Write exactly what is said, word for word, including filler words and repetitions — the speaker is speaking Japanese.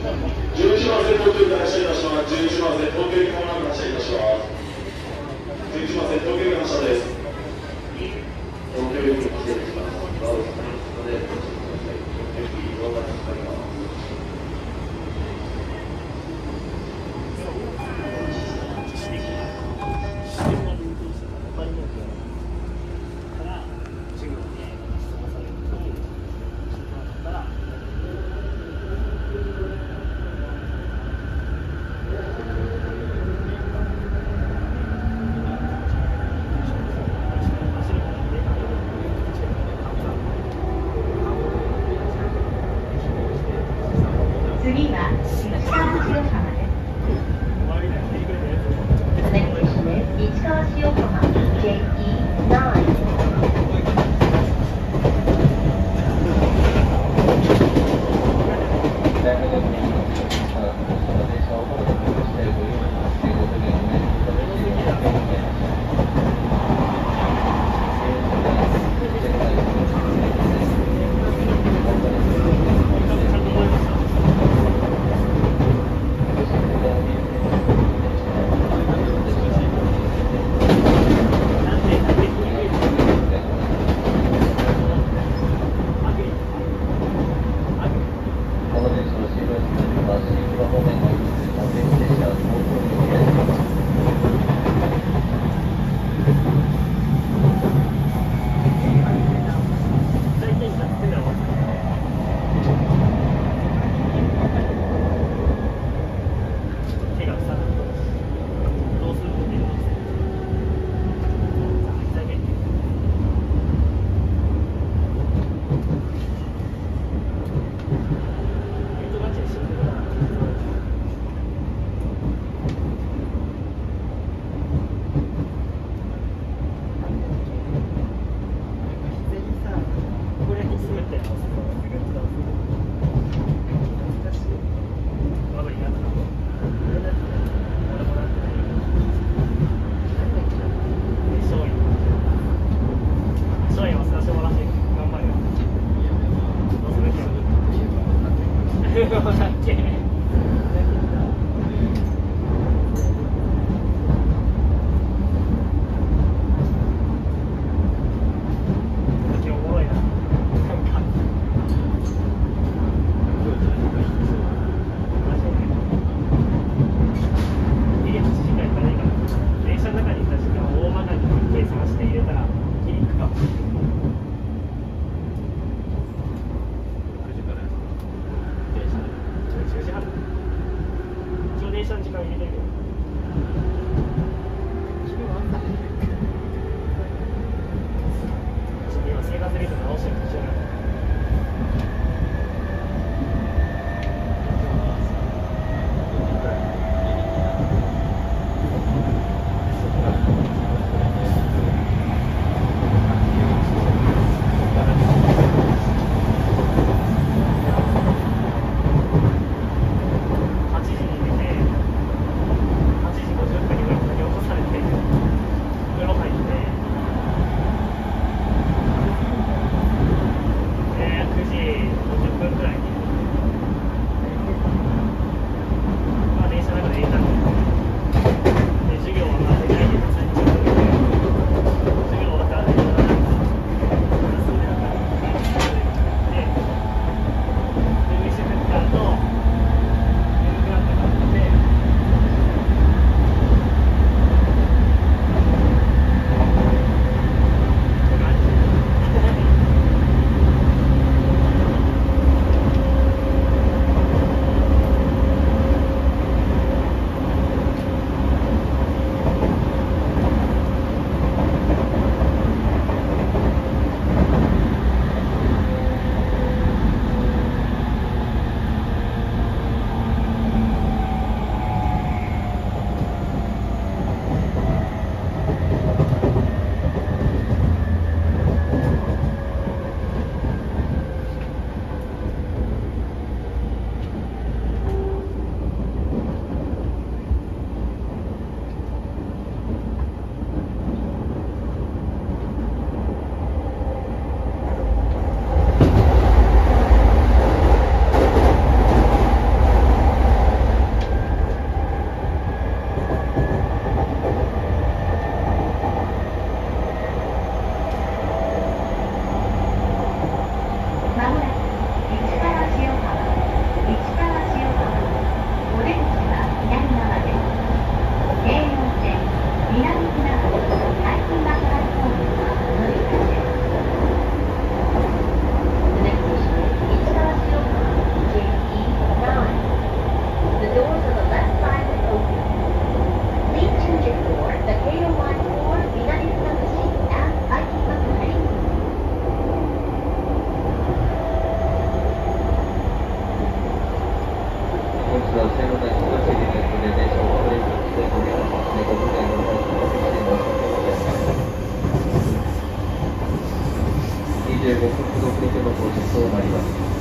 じゅういちばん線東京駅発車いたします。じゅういちばん線東京駅まもなく発車いたします。じゅういちばん線東京駅発車です。東京駅に来ています。どうぞここでご注意ください。駅動画かかります。 次は市川塩浜です。Next station is 市川塩浜 ジェイイーナイン。 はちじに出て線路内についていますので、電車をお乗りしてご利用のご不便のお客様に申し訳ございません。にじゅうごふんほど遅れての到着となります。